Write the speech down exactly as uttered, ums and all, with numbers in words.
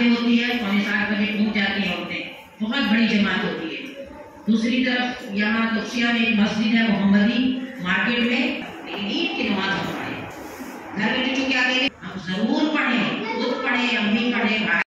बजे होती है, पौने सात बजे पहुंच जाती हैं औरतें, बहुत बड़ी जमात होती है। दूसरी तरफ यहाँ तुलसिया में एक मस्जिद है मोहम्मदी मार्केट में, लेकिन ईद की नमाज हम पढ़े घर में जो क्या कहें हम जरूर पढ़े, खुद पढ़े, अम्मी पढ़े,